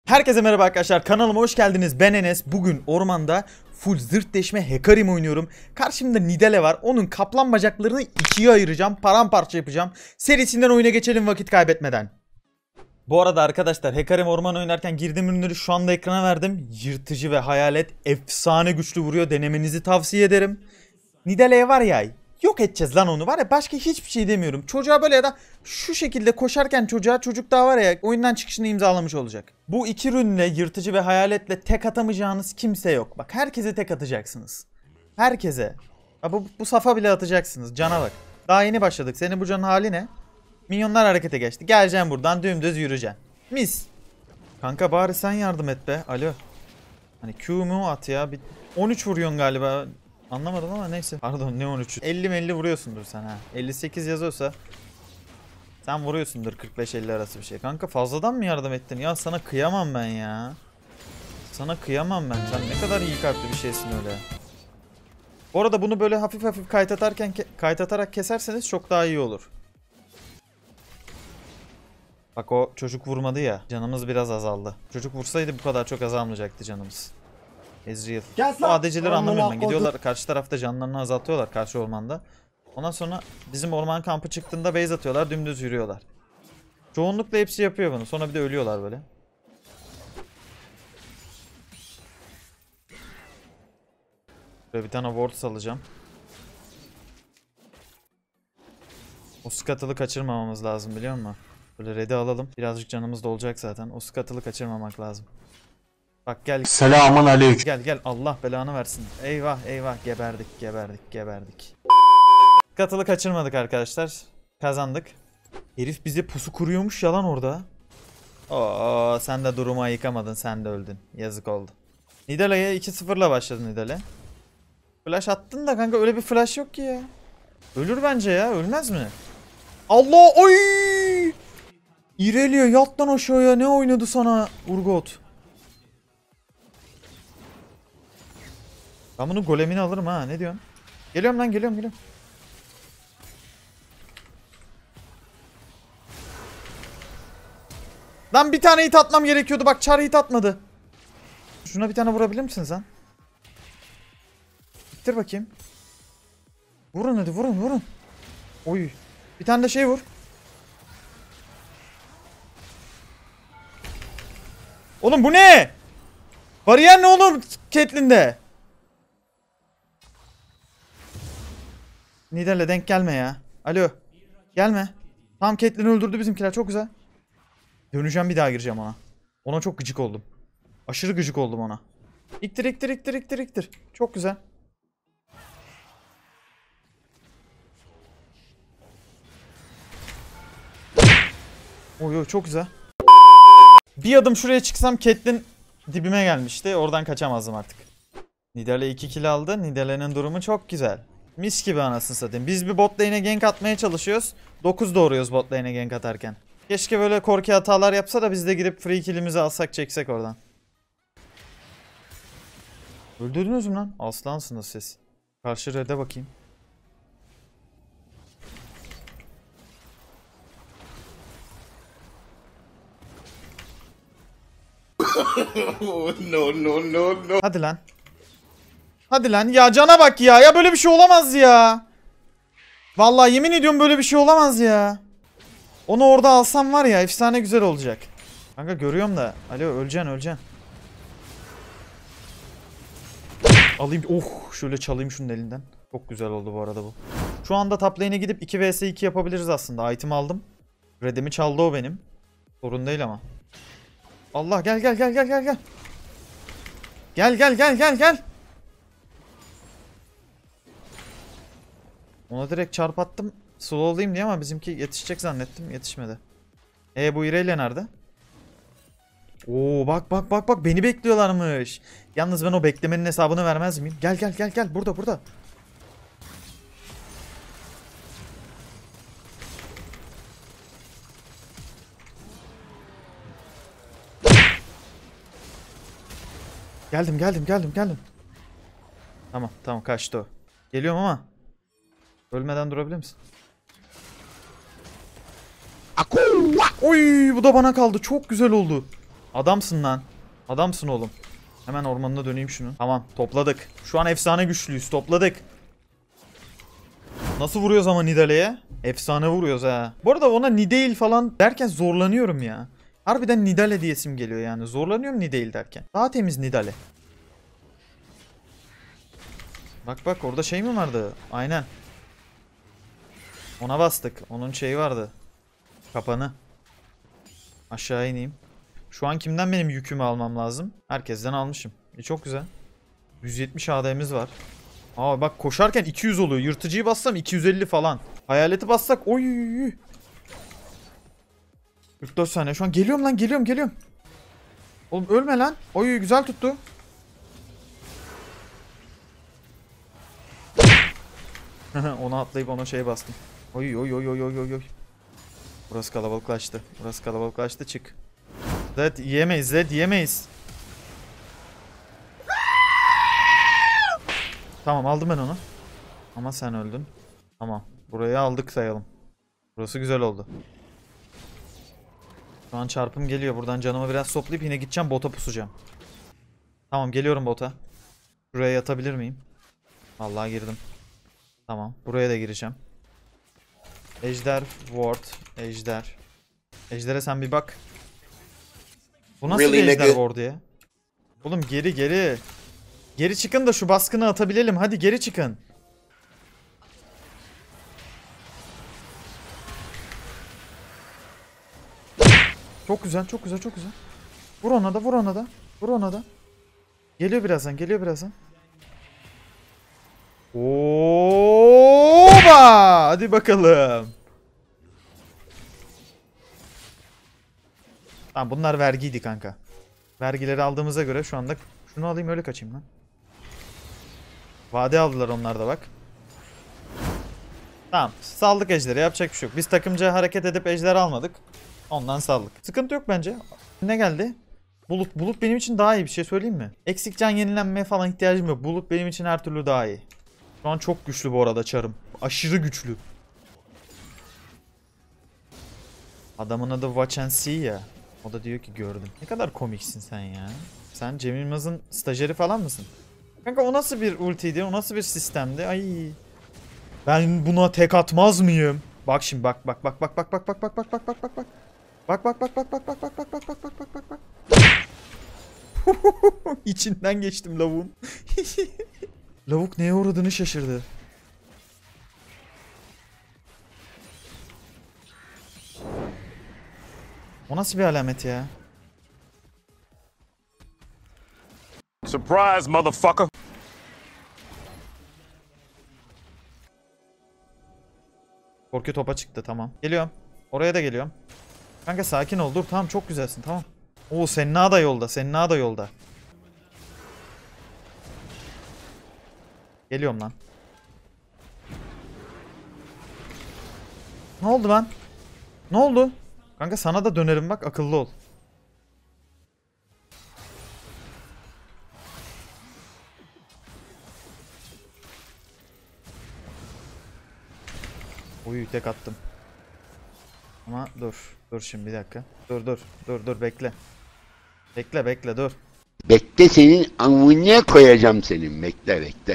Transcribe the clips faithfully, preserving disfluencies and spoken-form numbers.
Herkese merhaba arkadaşlar, kanalıma hoş geldiniz. Ben Enes. Bugün ormanda full zırt deşme Hecarim oynuyorum. Karşımda Nidalee var. Onun kaplan bacaklarını ikiye ayıracağım, paramparça yapacağım. Serisinden oyuna geçelim vakit kaybetmeden. Bu arada arkadaşlar, Hecarim orman oynarken girdiğim ürünleri şu anda ekrana verdim. Yırtıcı ve hayalet efsane güçlü vuruyor, denemenizi tavsiye ederim. Nidalee'ye var ya, yok edeceğiz lan onu, var ya, başka hiçbir şey demiyorum. Çocuğa böyle ya da şu şekilde koşarken çocuğa, çocuk daha var ya, oyundan çıkışını imzalamış olacak. Bu iki ürünle, yırtıcı ve hayaletle tek atamayacağınız kimse yok. Bak, herkese tek atacaksınız. Herkese. Ha, bu, bu safa bile atacaksınız. Cana bak. Daha yeni başladık. Senin bu canın hali ne? Minyonlar harekete geçti. Geleceksin buradan dümdüz yürüyeceksin. Mis. Kanka bari sen yardım et be. Alo. Hani Q mu at ya. Bir on üç vuruyorsun galiba. Anlamadım ama neyse. Pardon, ne on üçü? elli elli vuruyorsundur sen ha. elli sekiz yazıyorsa sen vuruyorsundur kırk beş elli arası bir şey. Kanka fazladan mı yardım ettin? Ya sana kıyamam ben ya. Sana kıyamam ben. Sen ne kadar iyi kalpli bir şeysin öyle. Bu arada bunu böyle hafif hafif kayıt atarken ke kayıt atarak keserseniz çok daha iyi olur. Bak, o çocuk vurmadı ya. Canımız biraz azaldı. Çocuk vursaydı bu kadar çok azalmayacaktı canımız. Ezreal. Bu A D C'leri anlamıyorum ben. Gidiyorlar karşı tarafta canlarını azaltıyorlar karşı ormanda. Ondan sonra bizim orman kampı çıktığında base atıyorlar, dümdüz yürüyorlar. Çoğunlukla hepsi yapıyor bunu. Sonra bir de ölüyorlar böyle. Böyle bir tane ward salacağım. O scuttle'ı kaçırmamamız lazım, biliyor musun? Böyle red'i alalım. Birazcık canımız da olacak zaten. O scuttle'ı kaçırmamak lazım. Bak gel. Selamun aleyküm. Gel gel, Allah belanı versin. Eyvah eyvah, geberdik geberdik geberdik. Scuttle'ı kaçırmadık arkadaşlar. Kazandık. Herif bize pusu kuruyormuş yalan orada. Oo, sen de durumu ayıkamadın, sen de öldün. Yazık oldu. Nidalee'ye iki sıfırla başladı Nidalee. Flash attın da kanka, öyle bir flash yok ki ya. Ölür bence ya, ölmez mi? Allah, oy! İreliye yat lan aşağıya, ne oynadı sana Urgot? Ben bunun golemini alırım ha, ne diyorsun? Geliyorum lan, geliyorum geliyorum. Lan bir tane hit atmam gerekiyordu, bak çar hit atmadı. Şuna bir tane vurabilir misin sen? Bitir bakayım. Vurun hadi, vurun vurun. Oy. Bir tane de şey vur. Oğlum bu ne? Bariyer ne oğlum Caitlyn'de? Nidalee denk gelme ya. Alo. Gelme. Tamam, Caitlyn'i öldürdü bizimkiler, çok güzel. Döneceğim, bir daha gireceğim ona. Ona çok gıcık oldum. Aşırı gıcık oldum ona. İktir iktir iktir iktir iktir. Çok güzel. Oy oy, çok güzel. Bir adım şuraya çıksam Caitlyn dibime gelmişti. Oradan kaçamazdım artık. Nidalee iki kill aldı. Nidalee'nin durumu çok güzel. Mis gibi anasını satayım. Biz bir bot lane'e gank atmaya çalışıyoruz. dokuz doğuruyoruz bot lane'e gank atarken. Keşke böyle korku hatalar yapsa da biz de gidip free kill'imizi alsak, çeksek oradan. Öldürdünüz mü lan? Aslansınız siz. Karşı red'e bakayım. no no no no. Hadi lan. Hadi lan. Ya cana bak ya. Ya böyle bir şey olamaz ya. Vallahi yemin ediyorum böyle bir şey olamaz ya. Onu orada alsam var ya, efsane güzel olacak. Kanka görüyorum da. Alo, öleceksin öleceksin. Alayım. Oh, şöyle çalayım şunun elinden. Çok güzel oldu bu arada bu. Şu anda top lane'e gidip iki vs iki yapabiliriz aslında. Item aldım. Red'imi çaldı o benim. Sorun değil ama. Allah, gel gel gel gel gel gel. Gel gel gel gel gel. Ona direkt çarpattım. Slowlayayım diye ama bizimki yetişecek zannettim. Yetişmedi. E bu Irelia nerede? Oo bak bak bak bak, beni bekliyorlarmış. Yalnız ben o beklemenin hesabını vermez miyim? Gel gel gel gel, burada burada. Geldim geldim geldim geldim. Tamam tamam, kaçtı o. Geliyorum ama. Ölmeden durabilir misin? Oy, bu da bana kaldı. Çok güzel oldu. Adamsın lan. Adamsın oğlum. Hemen ormanına döneyim şunu. Tamam topladık. Şu an efsane güçlüyüz, topladık. Nasıl vuruyoruz ama Nidale'ye? Efsane vuruyoruz ha. Bu arada ona Nidalee falan derken zorlanıyorum ya. Harbiden Nidale diyesim geliyor yani. Zorlanıyorum Nidalee derken. Daha temiz Nidale. Bak bak orada şey mi vardı? Aynen. Ona bastık. Onun şeyi vardı. Kapanı. Aşağı ineyim. Şu an kimden benim yükümü almam lazım? Herkesten almışım. E çok güzel. yüz yetmiş A D'miz var. Aa bak koşarken iki yüz oluyor. Yırtıcıyı bassam iki yüz elli falan. Hayaleti bassak oy. kırk dört saniye. Şu an geliyorum lan, geliyorum geliyorum. Oğlum ölme lan. Oy güzel tuttu. Ona atlayıp ona şey bastım. Oy oy oy oy oy oy. Burası kalabalıklaştı. Burası kalabalıklaştı, çık. Zed yiyemeyiz, Zed yiyemeyiz. Tamam aldım ben onu. Ama sen öldün. Tamam. Burayı aldık sayalım. Burası güzel oldu. Şu an çarpım geliyor. Buradan canımı biraz toplayıp yine gideceğim bota pusacağım. Tamam geliyorum bota. Buraya yatabilir miyim? Vallahi girdim. Tamam. Buraya da gireceğim. Ejder ward. Ejder. Ejder'e sen bir bak. Bu nasıl Really, bir ejder nigga? ward ya? Oğlum geri geri. Geri çıkın da şu baskını atabilelim. Hadi geri çıkın. Çok güzel, çok güzel, çok güzel. Vur ona da, vur ona da. Vur ona da. Geliyor birazdan, geliyor birazdan. Oba! Hadi bakalım. Tamam bunlar vergiydi kanka. Vergileri aldığımıza göre şu anda şunu alayım öyle kaçayım lan. Vade aldılar onlar da bak. Tamam saldık ejderi, yapacak bir şey yok. Biz takımca hareket edip ejder almadık. Ondan saldık. Sıkıntı yok bence. Ne geldi? Bulut. Bulut benim için daha iyi, bir şey söyleyeyim mi? Eksik can yenilenmeye falan ihtiyacım yok. Bulut benim için her türlü daha iyi. Şu an çok güçlü bu arada çarım. Aşırı güçlü. Adamın adı Watch and See ya. O da diyor ki gördüm. Ne kadar komiksin sen ya. Sen Cem Yılmaz'ın stajyeri falan mısın? Kanka o nasıl bir ultiydi? O nasıl bir sistemdi? Ay. Ben buna tek atmaz mıyım? Bak şimdi bak bak bak bak bak bak bak bak bak bak bak bak bak. Bak bak bak bak bak bak bak bak bak bak bak bak bak bak. İçinden geçtim lavuğun. Lavuk neye uğradığını şaşırdı. O nasıl bir alamet ya? Surprise, motherfucker. Korku topa çıktı, tamam. Geliyorum. Oraya da geliyorum. Kanka sakin ol, dur, tamam çok güzelsin, tamam. Oo Senna da yolda, Senna da yolda. Geliyorum lan. Ne oldu lan? Ne oldu? Kanka sana da dönerim bak, akıllı ol. Uyu tek attım. Ama dur. Dur şimdi bir dakika. Dur dur. Dur dur bekle. Bekle bekle dur. Bekle senin amına koyacağım senin. Bekle bekle.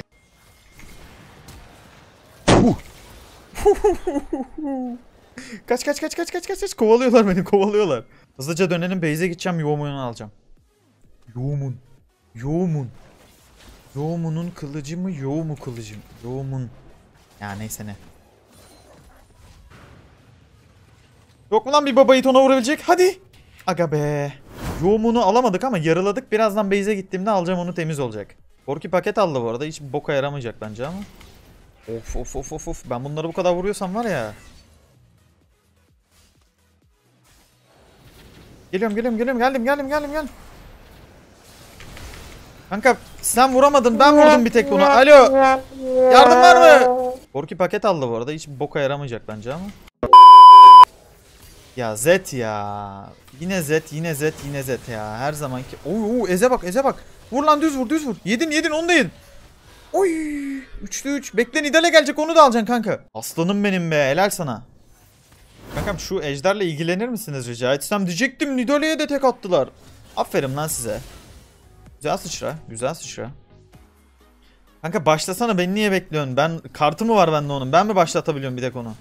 Kaç kaç kaç kaç kaç kaç kaç. Kovalıyorlar beni, kovalıyorlar. Hızlıca dönelim, base'e gideceğim, Yoğumun'u alacağım. Yoğumun. Yoğumun. Yoğumun'un kılıcı mı, Yoğumu kılıcı mı? Yoğumun. Ya neyse ne. Yok mu lan bir baba itona vurabilecek? Hadi. Aga be. Yoğumun'u alamadık ama yarıladık. Birazdan base'e gittiğimde alacağım onu, temiz olacak. Korki paket aldı bu arada. Hiç boka yaramayacak bence ama. Of of of of of. Ben bunları bu kadar vuruyorsam var ya. Geliyorum geliyorum geliyorum. Geldim geldim geldim geldim. Kanka sen vuramadın, ben vurdum bir tek bunu. Alo. Yardım var mı? Korki paket aldı bu arada. Hiç boka yaramayacak bence ama. Ya Zed ya. Yine Zed, yine Zed, yine Zed ya. Her zamanki. Oo, Eze bak, Eze bak. Vur lan, düz vur, düz vur. Yedin, yedin, onu da yedin. Oy! üçte üç. Bekle, Nidale gelecek, onu da alacaksın kanka. Aslanım benim be, helal sana. Kankam şu ejderle ilgilenir misiniz rica etsem diyecektim. Nidale'ye de tek attılar. Aferin lan size. Güzel sıçra. Güzel sıçra. Kanka başlasana, beni niye bekliyorsun? Ben kartı mı var bende onun? Ben mi başlatabiliyorum bir tek onu?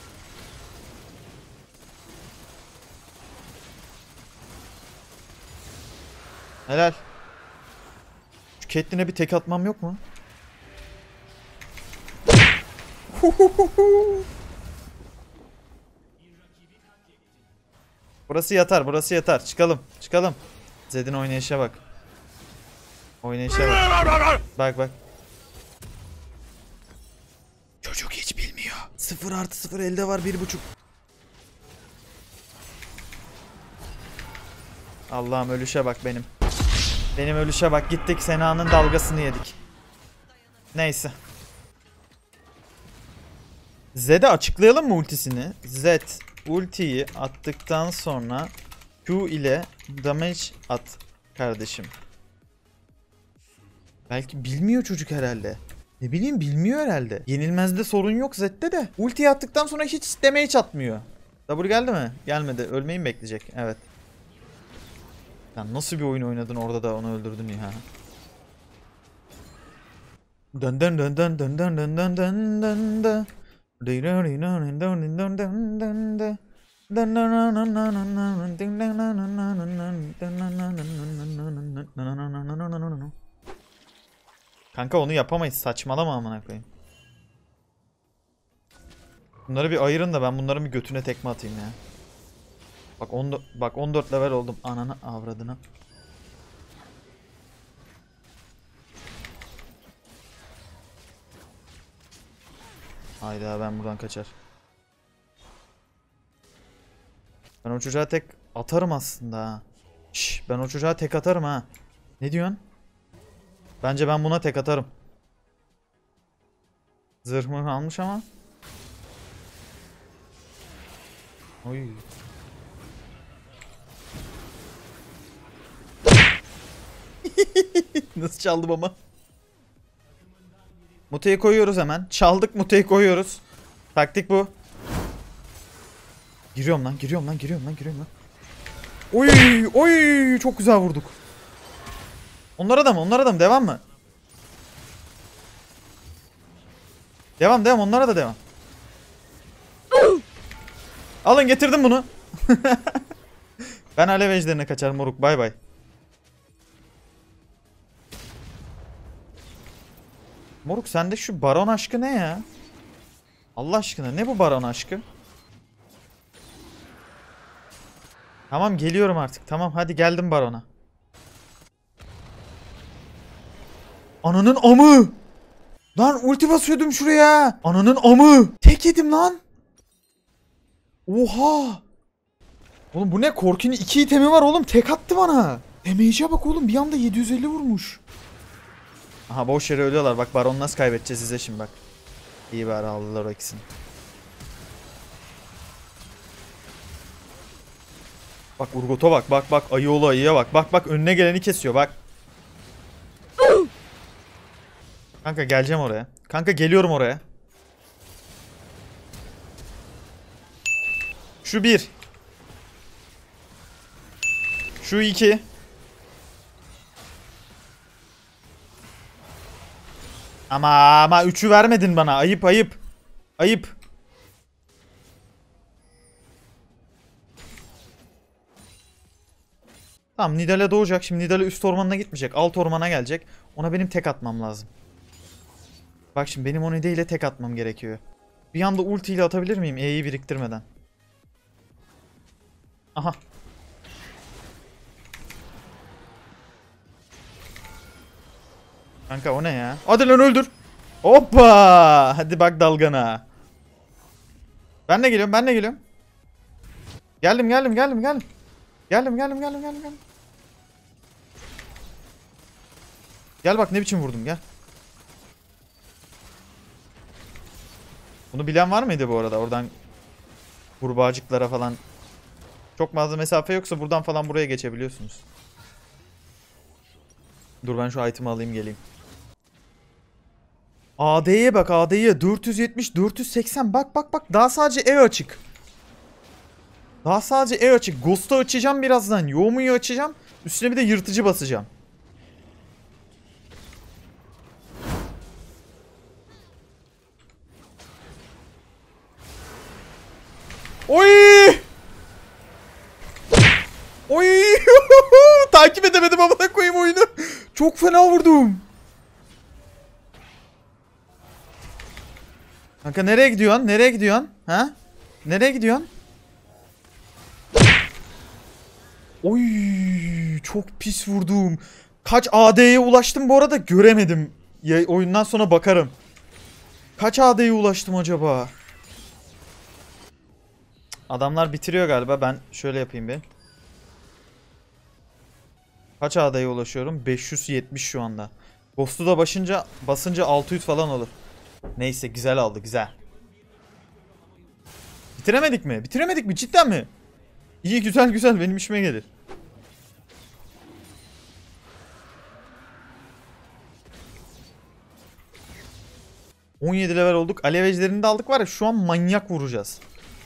Helal. Şu Caitlyn'e bir tek atmam yok mu? Burası yatar, burası yatar. Çıkalım, çıkalım. Zed'in oynayışa bak. Oynayışa bak. Bak bak. Çocuk hiç bilmiyor. Sıfır artı sıfır elde var, bir buçuk. Allah'ım ölüşe bak benim. Benim ölüşe bak, gittik Sena'nın dalgasını yedik. Neyse. Zed'e açıklayalım mı ultisini? Zed ultiyi attıktan sonra Q ile damage at kardeşim. Belki bilmiyor çocuk herhalde. Ne bileyim, bilmiyor herhalde. Yenilmezde sorun yok Zed'de de. Ultiyi attıktan sonra hiç damage atmıyor. W geldi mi? Gelmedi. Ölmeyi mi bekleyecek? Evet. Sen nasıl bir oyun oynadın orada da onu öldürdün ya. Dön dön dön dön dön dön dön dön dön dön dön. Kanka onu yapamayız, saçmalama amına koyayım. Bunları bir ayırın da ben bunların bir götüne tekme atayım ya. Bak on, bak on dört level oldum, ananı avradına. Hayda, ben buradan kaçar. Ben o çocuğa tek atarım aslında ha. Şş, ben o çocuğa tek atarım ha. Ne diyorsun? Bence ben buna tek atarım. Zırhımı almış ama. Oy. Nasıl çaldım ama. Mute'yi koyuyoruz hemen. Çaldık, Mute'yi koyuyoruz. Taktik bu. Giriyorum lan, giriyorum lan, giriyorum lan, giriyorum lan. Oy, oy, çok güzel vurduk. Onlara da mı? Onlara da mı? Devam mı? Devam, devam. Onlara da devam. Alın, getirdim bunu. Ben alev ejderine kaçar moruk. Bay bay. Moruk sende şu baron aşkı ne ya? Allah aşkına ne bu baron aşkı? Tamam, geliyorum artık. Tamam, hadi geldim barona. Ananın amı. Lan ulti basıyordum şuraya. Ananın amı. Tek yedim lan. Oha. Oğlum bu ne? Korki'nin iki itemi var oğlum. Tek attı bana. Damage'e bak oğlum. Bir anda yedi yüz elli vurmuş. Aha, boş yere ölüyorlar. Bak baron nasıl kaybedeceğiz size şimdi bak. İyi bari aldılar o ikisini. Bak Urgot'a bak. Bak bak. Ayıoğlu ayıya bak. Bak bak. Önüne geleni kesiyor bak. Kanka geleceğim oraya. Kanka geliyorum oraya. Şu bir. Şu iki. Ama ama üçü vermedin bana. Ayıp ayıp. Ayıp. Tamam, Nidale doğacak. Şimdi Nidale üst ormanına gitmeyecek. Alt ormana gelecek. Ona benim tek atmam lazım. Bak şimdi benim o Nidale ile tek atmam gerekiyor. Bir anda ulti ile atabilir miyim? E'yi biriktirmeden. Aha. Kanka o ne ya? Hadi lan öldür. Hoppa. Hadi bak dalgana. Ben de geliyorum, ben de geliyorum. Geldim, geldim, geldim, geldim. Geldim, geldim, geldim, geldim, geldim. Gel bak ne biçim vurdum, gel. Bunu bilen var mıydı bu arada? Oradan kurbağacıklara falan. Çok fazla mesafe yoksa buradan falan buraya geçebiliyorsunuz. Dur ben şu item'ı alayım geleyim. A D'ye bak, A D'ye dört yüz yetmiş dört yüz seksen, bak bak bak, daha sadece E açık. Daha sadece E açık. Ghost'u açacağım birazdan. Yoğumu'yu açacağım. Üstüne bir de yırtıcı basacağım. Oy! Oy! Takip edemedim amına koyayım oyunu. Çok fena vurdum. Kanka nereye gidiyorsun? Nereye gidiyorsun? Ha? Nereye gidiyorsun? Oy! Çok pis vurdum. Kaç A D'ye ulaştım bu arada göremedim. Ya, oyundan sonra bakarım. Kaç A D'ye ulaştım acaba? Adamlar bitiriyor galiba. Ben şöyle yapayım bir. Kaç A D'ye ulaşıyorum? beş yüz yetmiş şu anda. Ghost'u da başınca, basınca altı yüz falan olur. Neyse güzel aldı güzel. Bitiremedik mi? Bitiremedik mi? Cidden mi? İyi güzel güzel benim işime gelir. on yedi level olduk. Alev ejderini de aldık var ya şu an manyak vuracağız.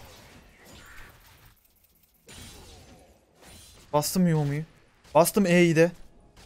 Bastım Yomu'yu. Bastım E'yi de.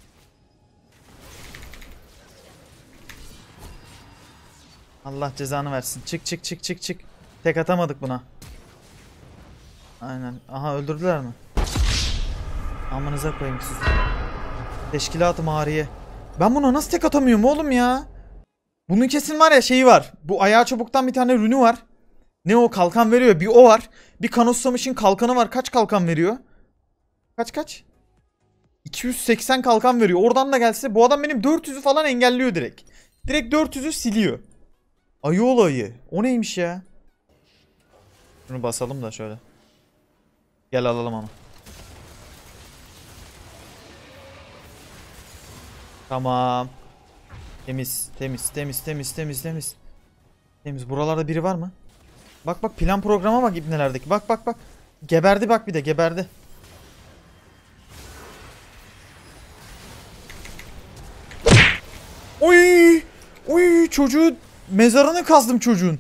Allah cezanı versin. Çık çık çık çık çık. Tek atamadık buna. Aynen. Aha öldürdüler mi? Amanıza koyayım siz. Teşkilat-ı Mağariye. Ben buna nasıl tek atamıyorum oğlum ya? Bunun kesin var ya şeyi var. Bu ayağı çabuktan bir tane rünü var. Ne o kalkan veriyor? Bir o var. Bir Kanosusamış'ın kalkanı var. Kaç kalkan veriyor? Kaç kaç? iki yüz seksen kalkan veriyor. Oradan da gelse bu adam benim dört yüzü falan engelliyor direkt. Direkt dört yüzü siliyor. Ayı olayı. O neymiş ya? Şunu basalım da şöyle. Gel alalım onu. Tamam. Temiz, temiz, temiz, temiz, temiz, temiz. Temiz. Buralarda biri var mı? Bak bak plan programa bak ibnelerdeki. Bak bak bak. Geberdi bak bir de geberdi. Oy! Oy çocuğu mezarını kazdım çocuğun.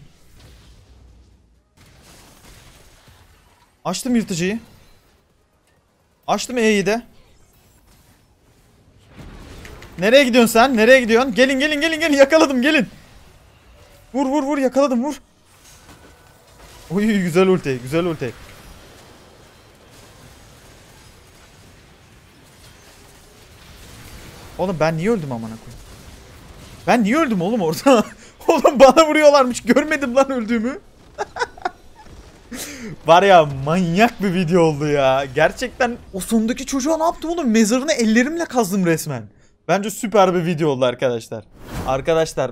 Açtım yırtıcıyı. Açtım E'yi de. Nereye gidiyorsun sen? Nereye gidiyorsun? Gelin gelin gelin gelin yakaladım gelin. Vur vur vur yakaladım vur. Oy güzel ulti güzel ulti. Oğlum ben niye öldüm amına koyayım? Ben niye öldüm oğlum orada? Oğlum bana vuruyorlarmış. Görmedim lan öldüğümü. Var ya manyak bir video oldu ya. Gerçekten o sondaki çocuğa ne yaptım oğlum? Mezarını ellerimle kazdım resmen. Bence süper bir video oldu arkadaşlar. Arkadaşlar.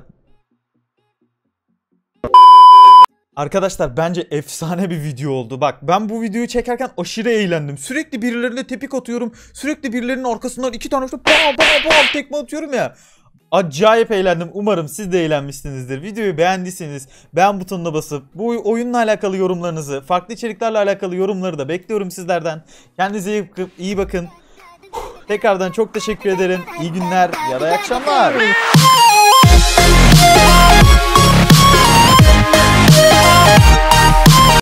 Arkadaşlar bence efsane bir video oldu. Bak ben bu videoyu çekerken aşırı eğlendim. Sürekli birilerine tepik atıyorum. Sürekli birilerinin arkasından iki tane işte bam bam bam tekme atıyorum ya. Acayip eğlendim. Umarım siz de eğlenmişsinizdir. Videoyu beğendiyseniz beğen butonuna basıp bu oyunla alakalı yorumlarınızı, farklı içeriklerle alakalı yorumları da bekliyorum sizlerden. Kendinize iyi bakın. Tekrardan çok teşekkür ederim. İyi günler ya da iyi akşamlar.